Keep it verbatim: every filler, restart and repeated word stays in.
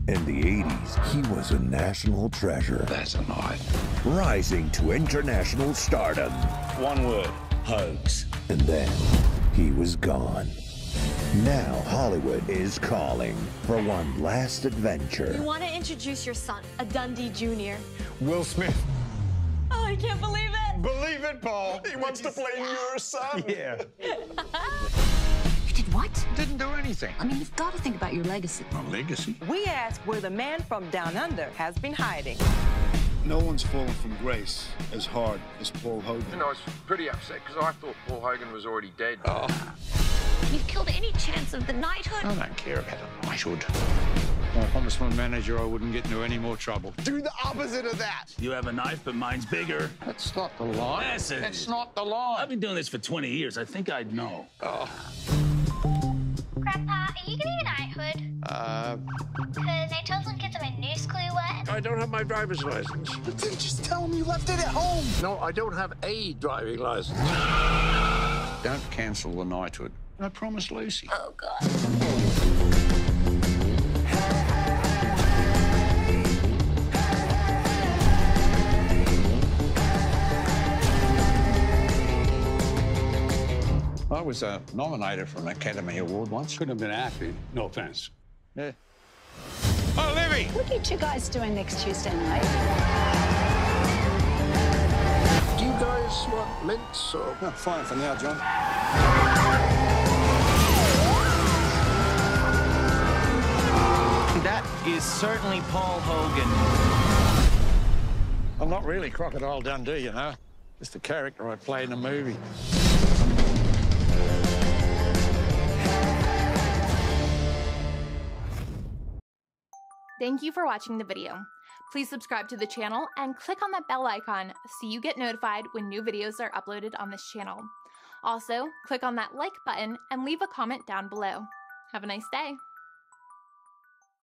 In the eighties, he was a national treasure. That's a knife. Rising to international stardom. One word. Hoax. And then, he was gone. Now Hollywood is calling for one last adventure. You want to introduce your son, a Dundee Junior Will Smith. Oh, I can't believe it. Believe it, Paul. He wants to play your son. Yeah. You did what? Didn't do anything. I mean, you've got to think about your legacy. My legacy? We ask where the man from down under has been hiding. No one's fallen from grace as hard as Paul Hogan. You know, I was pretty upset because I thought Paul Hogan was already dead. Oh. You've killed any chance of the knighthood? I don't care about a knighthood. I promised my manager I wouldn't get into any more trouble. Do the opposite of that. You have a knife, but mine's bigger. That's not the line. Yes, it That's is. not the line. I've been doing this for twenty years. I think I'd know. Oh. Grandpa, are you getting a knighthood? Uh... Because I told some kids I'm in new school what? I don't have my driver's license. But then just tell him you left it at home. No, I don't have a driving license. Don't cancel the knighthood. I promised Lucy. Oh, God. I was uh, nominated for an Academy Award once. Couldn't have been happy. No offense. Yeah. Oh, Livy! What are you two guys doing next Tuesday night? Do you guys want mints or... Oh, fine for now, John. That is certainly Paul Hogan. I'm not really Crocodile Dundee, you know. Just a character I play in a movie. Thank you for watching the video. Please subscribe to the channel and click on that bell icon so you get notified when new videos are uploaded on this channel. Also, click on that like button and leave a comment down below. Have a nice day.